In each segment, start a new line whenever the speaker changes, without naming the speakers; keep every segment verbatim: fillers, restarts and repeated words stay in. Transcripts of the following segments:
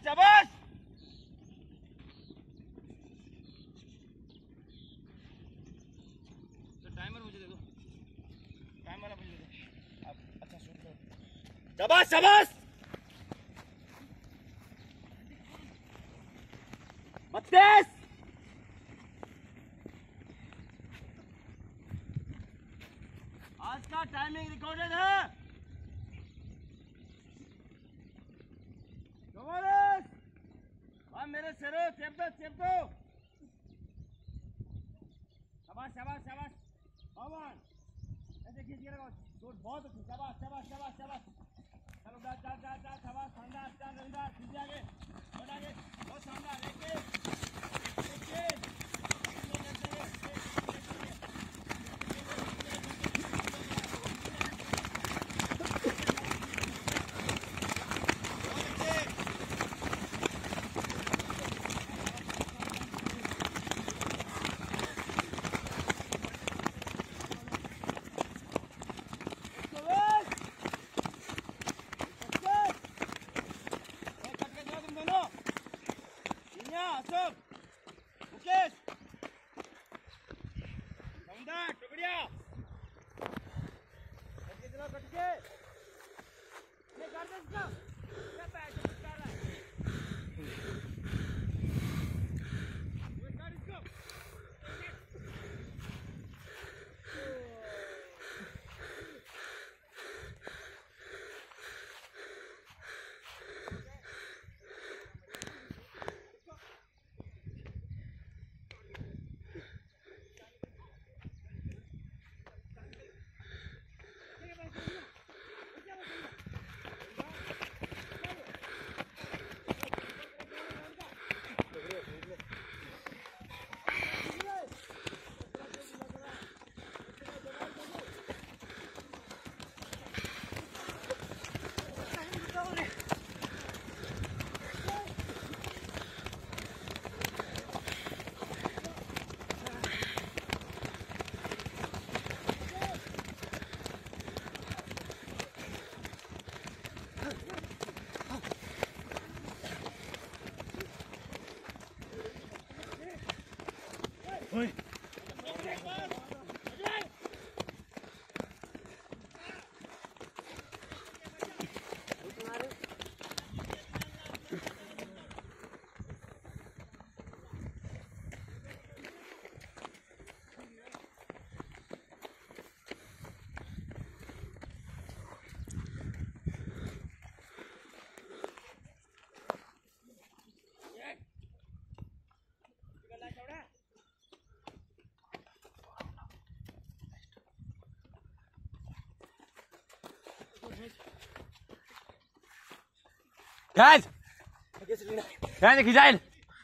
शाबाश। टाइमर मुझे दे दो, टाइमर वाला मुझे दे दो। आप अच्छा शूट करो। शाबाश शाबाश। बत्तीस। आज का टाइमिंग रिकॉर्डेड है। अब मेरे शेरों चेप दो चेप दो। शाबाश शाबाश शाबाश भगवान। ऐसे खींचिए रखो, बहुत अच्छी। शाबाश शाबाश शाबाश शाबाश। चलो जा जा जा जा। शाबाश शानदार शानदार। खींचिए आगे और आगे। बहुत शानदार। एक मुकेश टुकड़िया कट के कट के ये कर दे इसका। क्या पैसे कर रहा है ये कर इसको। Oi.
Guys! Guys, खिंचाइल।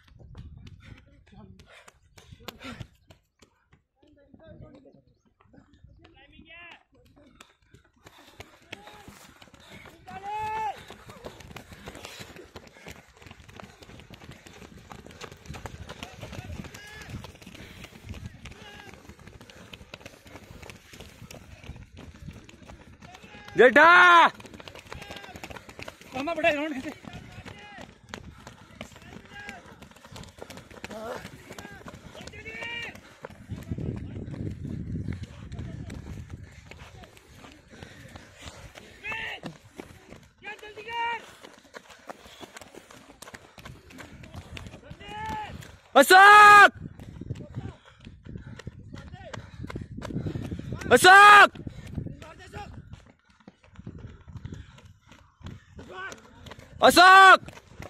जेठा
मामा बड़ा ग्राउंड है।
अशोक अशोक अशोक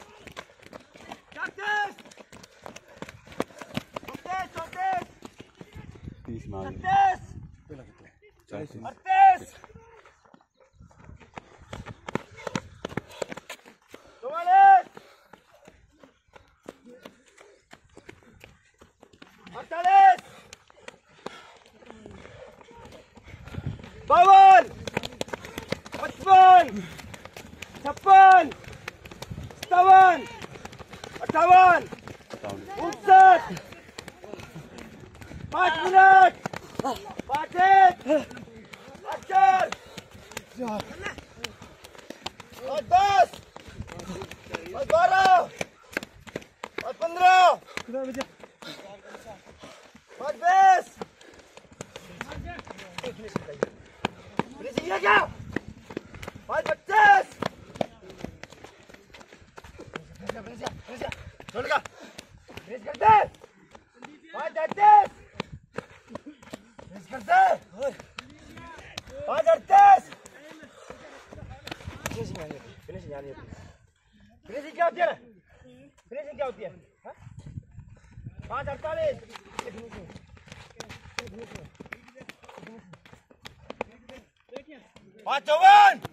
बावन, पचपन, छप्पन, सत्तावन, अट्ठावन, उनसठ, पाँच मिनट, पाँच एक, पाँच चार, और दस, और बारह। पाँच बीस फिनिशिंग है क्या? पाँच पच्चीस छोड़ का फिनिश कर दे। पाँच तैंतीस फिनिश कर दे। पाँच अड़तीस फिनिशिंग आनी होती है। फिनिशिंग आनी होती है। फिनिशिंग क्या होती है? फिनिशिंग क्या होती है? हाँ? पाँच अड़तालीस पाँच चौवन